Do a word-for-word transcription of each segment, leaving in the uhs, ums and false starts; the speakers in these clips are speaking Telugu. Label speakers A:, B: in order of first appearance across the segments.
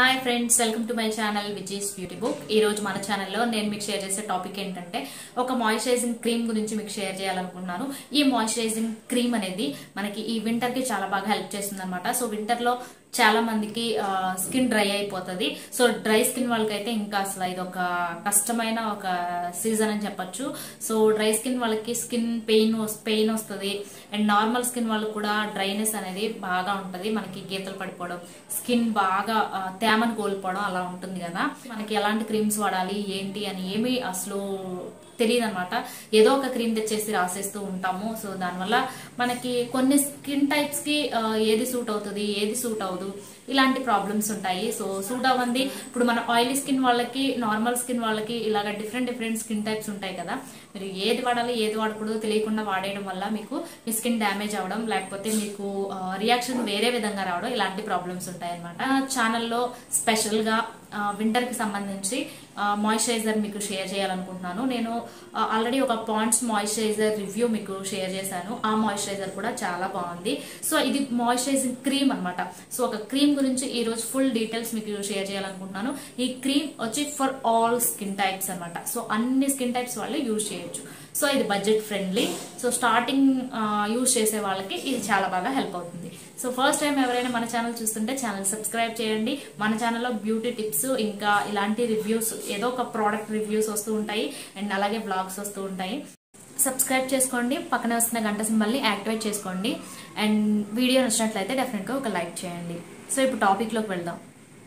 A: Hi friends, welcome to my channel Viji's beauty book. ఈ రోజు మన ఛానల్లో నేను మీకు షేర్ చేసే టాపిక్ ఏంటంటే ఒక మాయిశ్చరైజింగ్ క్రీమ్ గురించి మీకు షేర్ చేయాలనుకుంటున్నాను. ఈ మాయిశ్చరైజింగ్ క్రీమ్ అనేది మనకి ఈ వింటర్ కి చాలా బాగా హెల్ప్ చేస్తుంది అనమాట. సో వింటర్ లో చాలా మందికి స్కిన్ డ్రై అయిపోతుంది. సో డ్రై స్కిన్ వాళ్ళకైతే ఇంకా అసలు ఇది ఒక కష్టమైన ఒక సీజన్ అని చెప్పొచ్చు. సో డ్రై స్కిన్ వాళ్ళకి స్కిన్ పెయిన్ పెయిన్ వస్తుంది అండ్ నార్మల్ స్కిన్ వాళ్ళకి కూడా డ్రైనెస్ అనేది బాగా ఉంటది. మనకి గీతలు పడిపోవడం, స్కిన్ బాగా తేమను కోల్పోవడం అలా ఉంటుంది కదా. మనకి ఎలాంటి క్రీమ్స్ వాడాలి ఏంటి అని ఏమి అసలు తెలియదు అనమాట. ఏదో ఒక క్రీమ్ తెచ్చేసి రాసేస్తూ ఉంటాము. సో దానివల్ల మనకి కొన్ని స్కిన్ టైప్స్ కి ఏది సూట్ అవుతుంది, ఏది సూట్ అవ్వదు, ఇలాంటి ప్రాబ్లమ్స్ ఉంటాయి. సో సూట్ అవ్వండి. ఇప్పుడు మన ఆయిలీ స్కిన్ వాళ్ళకి, నార్మల్ స్కిన్ వాళ్ళకి ఇలాగ డిఫరెంట్ డిఫరెంట్ స్కిన్ టైప్స్ ఉంటాయి కదా. మీరు ఏది వాడాలి ఏది వాడకూడదు తెలియకుండా వాడేయడం వల్ల మీకు మీ స్కిన్ డ్యామేజ్ అవ్వడం, లేకపోతే మీకు రియాక్షన్ వేరే విధంగా రావడం, ఇలాంటి ప్రాబ్లమ్స్ ఉంటాయి అనమాట. ఛానల్లో స్పెషల్ గా వింటర్ కి సంబంధించి మాయిశ్చరైజర్ మీకు షేర్ చేయాలనుకుంటున్నాను. నేను ఆల్రెడీ ఒక పాండ్స్ మాయిశ్చరైజర్ రివ్యూ మీకు షేర్ చేశాను. ఆ మాయిశ్చరైజర్ కూడా చాలా బాగుంది. సో ఇది మాయిశ్చరైజింగ్ క్రీమ్ అనమాట. సో ఒక క్రీమ్ గురించి ఈ రోజు ఫుల్ డీటెయిల్స్ మీకు షేర్ చేయాలనుకుంటున్నాను. ఈ క్రీమ్ వచ్చి ఫర్ ఆల్ స్కిన్ టైప్స్ అనమాట. సో అన్ని స్కిన్ టైప్స్ వాళ్ళు యూజ్ చేయొచ్చు. సో ఇది budget friendly. So starting use చేసే వాళ్ళకి ఇది చాలా బాగా హెల్ప్ అవుతుంది. సో ఫస్ట్ టైం ఎవరైనా మన ఛానల్ చూస్తుంటే ఛానల్ సబ్స్క్రైబ్ చేయండి. మన ఛానల్లో బ్యూటీ టిప్స్, ఇంకా ఇలాంటి రివ్యూస్, ఏదో ఒక ప్రోడక్ట్ రివ్యూస్ వస్తూ ఉంటాయి అండ్ అలాగే బ్లాగ్స్ వస్తూ ఉంటాయి. సబ్స్క్రైబ్ చేసుకోండి, పక్కనే వస్తున్న గంట సింబల్ని యాక్టివేట్ చేసుకోండి అండ్ వీడియో నచ్చినట్లయితే డెఫినెట్గా ఒక లైక్ చేయండి. సో ఇప్పుడు టాపిక్లోకి వెళ్దాం.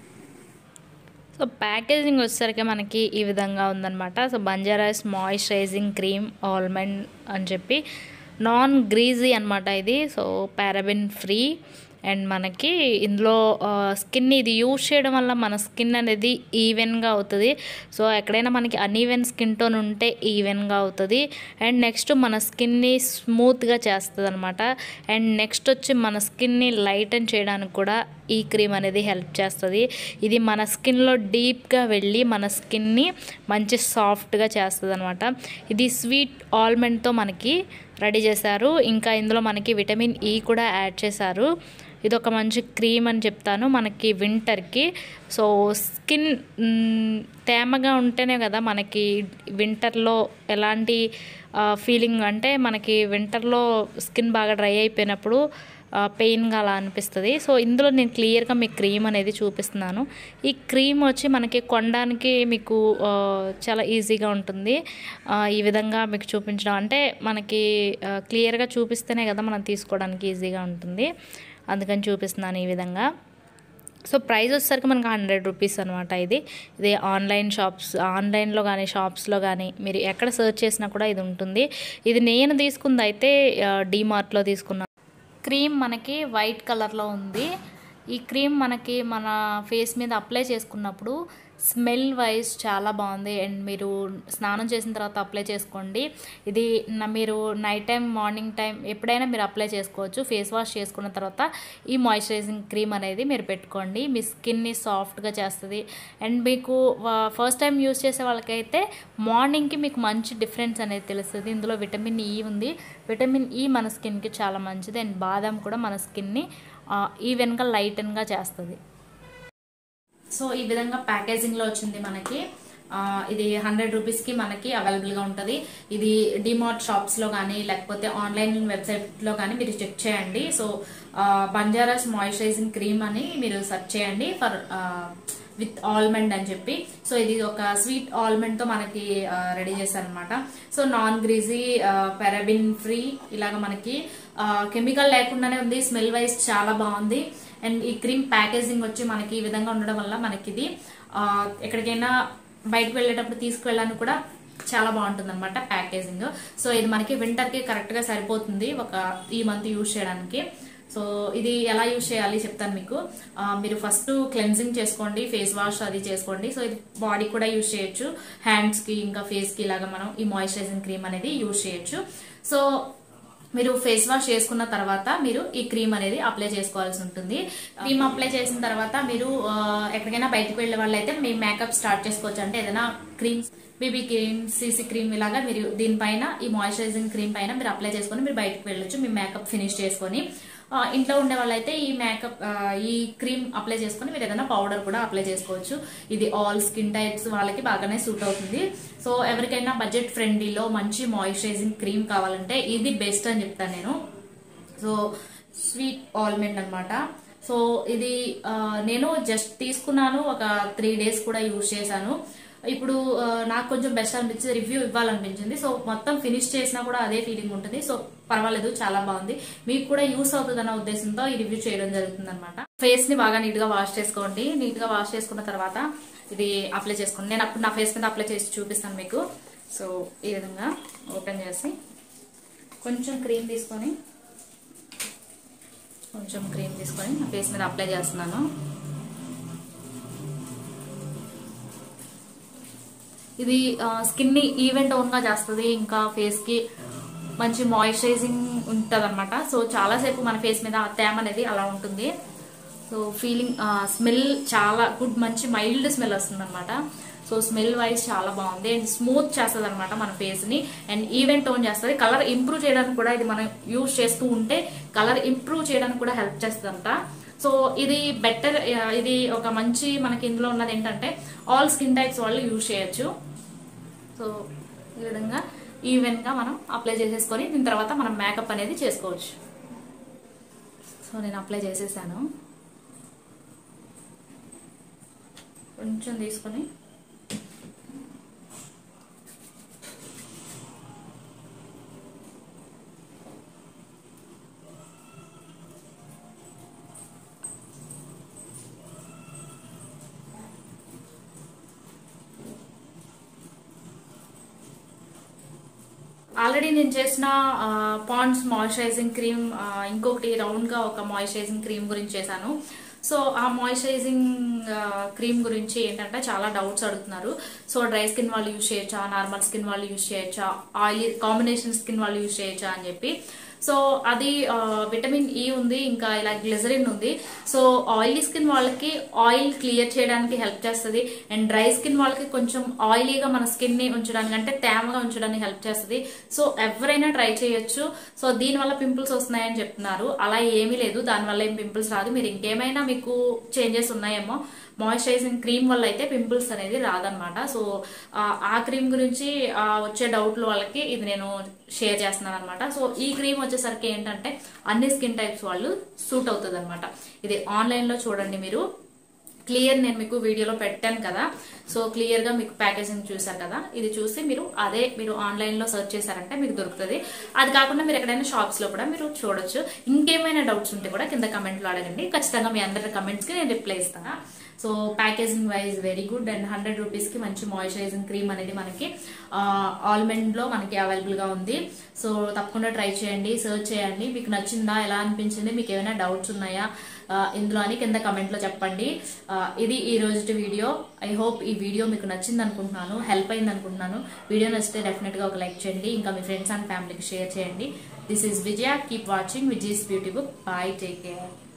B: సో ప్యాకేజింగ్ వచ్చేసరికి మనకి ఈ విధంగా ఉందన్నమాట. So Banjara's moisturising cream almond అని చెప్పి నాన్ గ్రీజీ అనమాట ఇది. సో పారాబెన్ ఫ్రీ అండ్ మనకి ఇందులో స్కిన్ ఇది యూజ్ చేయడం వల్ల మన స్కిన్ అనేది ఈవెన్గా అవుతుంది. సో ఎక్కడైనా మనకి అన్ఈవెన్ స్కిన్ టోన్ ఉంటే ఈవెన్గా అవుతుంది అండ్ నెక్స్ట్ మన స్కిన్ని స్మూత్గా చేస్తుంది అనమాట. అండ్ నెక్స్ట్ వచ్చి మన స్కిన్ని లైటన్ చేయడానికి కూడా ఈ క్రీమ్ అనేది హెల్ప్ చేస్తుంది. ఇది మన స్కిన్లో డీప్గా వెళ్ళి మన స్కిన్ని మంచి సాఫ్ట్గా చేస్తుంది అనమాట. ఇది స్వీట్ ఆల్మండ్తో మనకి రెడీ చేశారు. ఇంకా ఇందులో మనకి విటమిన్ ఈ కూడా యాడ్ చేశారు. ఇది ఒక మంచి క్రీమ్ అని చెప్తాను మనకి వింటర్కి. సో స్కిన్ తేమగా ఉంటేనే కదా మనకి వింటర్లో ఎలాంటి ఫీలింగ్ అంటే మనకి వింటర్లో స్కిన్ బాగా డ్రై అయిపోయినప్పుడు పెయిన్గా అలా అనిపిస్తుంది. సో ఇందులో నేను క్లియర్గా మీకు క్రీమ్ అనేది చూపిస్తున్నాను. ఈ క్రీమ్ వచ్చి మనకి కొనడానికి మీకు చాలా ఈజీగా ఉంటుంది. ఈ విధంగా మీకు చూపించడం అంటే మనకి క్లియర్గా చూపిస్తేనే కదా మనం తీసుకోవడానికి ఈజీగా ఉంటుంది, అందుకని చూపిస్తున్నాను ఈ విధంగా. సో ప్రైస్ వచ్చేసరికి మనకు హండ్రెడ్ రూపీస్ అనమాట. ఇది ఇది ఆన్లైన్ షాప్స్, ఆన్లైన్లో కానీ షాప్స్లో కానీ మీరు ఎక్కడ సెర్చ్ చేసినా కూడా ఇది ఉంటుంది. ఇది నేను తీసుకుంది అయితే డీమార్ట్లో తీసుకున్నాను. క్రీమ్ మనకి వైట్ కలర్లో ఉంది. ఈ క్రీమ్ మనకి మన ఫేస్ మీద అప్లై చేసుకున్నప్పుడు స్మెల్ వైజ్ చాలా బాగుంది అండ్ మీరు స్నానం చేసిన తర్వాత అప్లై చేసుకోండి. ఇది మీరు నైట్ టైం, మార్నింగ్ టైం ఎప్పుడైనా మీరు అప్లై చేసుకోవచ్చు. ఫేస్ వాష్ చేసుకున్న తర్వాత ఈ మాయిశ్చరైజింగ్ క్రీమ్ అనేది మీరు పెట్టుకోండి. మీ స్కిన్ని సాఫ్ట్గా చేస్తుంది అండ్ మీకు ఫస్ట్ టైం యూజ్ చేసే వాళ్ళకైతే మార్నింగ్కి మీకు మంచి డిఫరెన్స్ అనేది తెలుస్తుంది. ఇందులో విటమిన్ ఈ ఉంది. విటమిన్ ఈ మన స్కిన్కి చాలా మంచిది అండ్ బాదం కూడా మన స్కిన్ని ఈవెన్గా లైటన్గా చేస్తుంది.
A: సో ఈ విధంగా ప్యాకేజింగ్లో వచ్చింది మనకి. ఇది హండ్రెడ్ రూపీస్కి మనకి అవైలబుల్గా ఉంటుంది. ఇది డిమార్ట్ షాప్స్లో కానీ లేకపోతే ఆన్లైన్ వెబ్సైట్లో కానీ మీరు చెక్ చేయండి. సో బంజారాస్ మాయిశ్చరైజింగ్ క్రీమ్ అని మీరు సెర్చ్ చేయండి ఫర్ విత్ ఆల్మండ్ అని చెప్పి. సో ఇది ఒక స్వీట్ ఆల్మండ్తో మనకి రెడీ చేశారనమాట. So non greasy, paraben free, ఇలాగ మనకి కెమికల్ లేకుండానే ఉంది. స్మెల్ వైజ్ చాలా బాగుంది అండ్ ఈ క్రీమ్ ప్యాకేజింగ్ వచ్చి మనకి ఈ విధంగా ఉండడం వల్ల మనకి ఇది ఎక్కడికైనా బయటకు వెళ్ళేటప్పుడు తీసుకువెళ్ళడానికి కూడా చాలా బాగుంటుంది అనమాట ప్యాకేజింగ్. సో ఇది మనకి వింటర్కి కరెక్ట్గా సరిపోతుంది ఒక ఈ మంత్ యూజ్ చేయడానికి. సో ఇది ఎలా యూజ్ చేయాలి చెప్తాను మీకు. మీరు ఫస్ట్ క్లెన్జింగ్ చేసుకోండి, ఫేస్ వాష్ అది చేసుకోండి. సో ఇది బాడీ కూడా యూజ్ చేయొచ్చు, హ్యాండ్స్కి ఇంకా ఫేస్కి ఇలాగా మనం ఈ మాయిశ్చరైజింగ్ క్రీమ్ అనేది యూజ్ చేయొచ్చు. సో మీరు ఫేస్ వాష్ చేసుకున్న తర్వాత మీరు ఈ క్రీమ్ అనేది అప్లై చేసుకోవాల్సి ఉంటుంది. క్రీమ్ అప్లై చేసిన తర్వాత మీరు ఎక్కడికైనా బయటకు వెళ్లే వాళ్ళైతే మీ మేకప్ స్టార్ట్ చేసుకోవచ్చు. అంటే ఏదైనా creams, baby cream, CC cream ఇలాగా మీరు దీనిపైన ఈ మాయిశ్చరైజింగ్ క్రీమ్ పైన మీరు అప్లై చేసుకొని మీరు బయటకు వెళ్ళొచ్చు మీ మేకప్ ఫినిష్ చేసుకొని. ఇంట్లో ఉండే వాళ్ళైతే ఈ మేకప్ ఈ క్రీమ్ అప్లై చేసుకుని మీరు ఏదైనా పౌడర్ కూడా అప్లై చేసుకోవచ్చు. ఇది ఆల్ స్కిన్ టైప్స్ వాళ్ళకి బాగానే సూట్ అవుతుంది. సో ఎవరికైనా బడ్జెట్ ఫ్రెండ్లీలో మంచి మాయిశ్చరైజింగ్ క్రీమ్ కావాలంటే ఇది బెస్ట్ అని చెప్తాను నేను. సో స్వీట్ ఆల్మండ్ అనమాట. సో ఇది నేను జస్ట్ తీసుకున్నాను, ఒక త్రీ డేస్ కూడా యూజ్ చేశాను. ఇప్పుడు నాకు కొంచెం బెస్ట్ అనిపించింది, రివ్యూ ఇవ్వాలనిపించింది. సో మొత్తం ఫినిష్ చేసినా కూడా అదే ఫీలింగ్ ఉంటుంది. సో పర్వాలేదు, చాలా బాగుంది. మీకు కూడా యూస్ అవుతుంది అన్న ఉద్దేశంతో ఈ రివ్యూ చేయడం జరుగుతుంది అనమాట. ఫేస్ ని బాగా నీట్ గా వాష్ చేసుకోండి. నీట్ గా వాష్ చేసుకున్న తర్వాత ఇది అప్లై చేసుకోండి. నేను అప్పుడు నా ఫేస్ మీద అప్లై చేసి చూపిస్తాను మీకు. సో ఈ విధంగా ఓపెన్ చేసి కొంచెం క్రీమ్ తీసుకొని కొంచెం క్రీమ్ తీసుకొని నా ఫేస్ మీద అప్లై చేస్తున్నాను. ఇది స్కిన్ ని ఈవెన్ టోన్ గా చేస్తుంది, ఇంకా ఫేస్ కి మంచి మాయిశ్చరైజింగ్ ఉంటుంది అనమాట. సో చాలాసేపు మన ఫేస్ మీద తేమ అనేది అలా ఉంటుంది. సో ఫీలింగ్ స్మెల్ చాలా గుడ్, మంచి మైల్డ్ స్మెల్ వస్తుంది అనమాట. సో స్మెల్ వైజ్ చాలా బాగుంది అండ్ స్మూత్ చేస్తుంది అనమాట మన ఫేస్ ని అండ్ ఈవెన్ టోన్ చేస్తుంది. కలర్ ఇంప్రూవ్ చేయడానికి కూడా ఇది మనం యూజ్ చేస్తూ ఉంటే కలర్ ఇంప్రూవ్ చేయడానికి కూడా హెల్ప్ చేస్తుంది అంట. సో ఇది బెటర్, ఇది ఒక మంచి మనకి ఇందులో ఉన్నది ఏంటంటే ఆల్ స్కిన్ టైప్స్ వాళ్ళు యూజ్ చేయొచ్చు. సో ఈ విధంగా ఈవెన్ గా మనం అప్లై చేసేసుకొని దీని తర్వాత మనం మేకప్ అనేది చేసుకోవచ్చు. సో నేను అప్లై చేసేసాను. కొంచెం తీసుకొని ఆల్రెడీ నేను చేసిన పాండ్స్ మాయిశ్చరైజింగ్ క్రీమ్, ఇంకొకటి రౌండ్ గా ఒక మాయిశ్చరైజింగ్ క్రీమ్ గురించి చేశాను. సో ఆ మాయిశ్చరైజింగ్ క్రీమ్ గురించి ఏంటంటే చాలా డౌట్స్ అడుగుతున్నారు. సో డ్రై స్కిన్ వాళ్ళు యూజ్ చేయొచ్చా, నార్మల్ స్కిన్ వాళ్ళు యూజ్ చేయొచ్చా, ఆయిలీ కాంబినేషన్ స్కిన్ వాళ్ళు యూజ్ చేయొచ్చా అని చెప్పి. సో అది విటమిన్ ఈ ఉంది, ఇంకా ఇలా గ్లిజరిన్ ఉంది. సో ఆయిలీ స్కిన్ వాళ్ళకి ఆయిల్ క్లియర్ చేయడానికి హెల్ప్ చేస్తుంది అండ్ డ్రై స్కిన్ వాళ్ళకి కొంచెం ఆయిలీగా మన స్కిన్ ని ఉంచడానికి అంటే తేమగా ఉంచడానికి హెల్ప్ చేస్తుంది. సో ఎవరైనా ట్రై చేయొచ్చు. సో దీనివల్ల పింపుల్స్ వస్తున్నాయని చెప్తున్నారు, అలా ఏమీ లేదు, దానివల్ల ఏం పింపుల్స్ రాదు. మీరు ఇంకేమైనా మీకు చేంజెస్ ఉన్నాయేమో, మాయిశ్చరైజింగ్ క్రీమ్ వల్ల అయితే పింపుల్స్ అనేది రాదనమాట. సో ఆ క్రీమ్ గురించి వచ్చే డౌట్లు వాళ్ళకి ఇది నేను షేర్ చేస్తున్నాను అనమాట. సో ఈ క్రీమ్ వచ్చేసరికి ఏంటంటే అన్ని స్కిన్ టైప్స్ వాళ్ళు సూట్ అవుతుంది అనమాట. ఇది ఆన్లైన్ లో చూడండి మీరు, క్లియర్ నేను మీకు వీడియోలో పెట్టాను కదా. సో క్లియర్ గా మీకు ప్యాకేజింగ్ చూసారు కదా, ఇది చూసి మీరు అదే మీరు ఆన్లైన్ లో సెర్చ్ చేశారంటే మీకు దొరుకుతుంది. అది కాకుండా మీరు ఎక్కడైనా షాప్స్ లో కూడా మీరు చూడొచ్చు. ఇంకేమైనా డౌట్స్ ఉంటే కూడా కింద కమెంట్ లో అడగండి, ఖచ్చితంగా మీ అందరి కమెంట్స్ కి నేను రిప్లై ఇస్తాను. So packaging wise very good and hundred rupees కి మంచి మాయిశ్చరైజింగ్ క్రీమ్ అనేది మనకి ఆల్మండ్ లో మనకి అవైలబుల్ గా ఉంది. సో తప్పకుండా ట్రై చేయండి, సర్చ్ చేయండి. మీకు నచ్చిందా, ఎలా అనిపించింది, మీకు ఏమైనా డౌట్స్ ఉన్నాయా ఇందులో అని కింద కమెంట్ లో చెప్పండి. ఇది ఈ రోజు వీడియో. ఐ హోప్ ఈ వీడియో మీకు నచ్చింది అనుకుంటున్నాను, హెల్ప్ అయింది అనుకుంటున్నాను. వీడియో నచ్చితే డెఫినెట్ గా ఒక లైక్ చేయండి, ఇంకా మీ ఫ్రెండ్స్ అండ్ ఫ్యామిలీకి షేర్ చేయండి. This is Vijaya, keep watching Vijaya's beauty book. Bye, take care.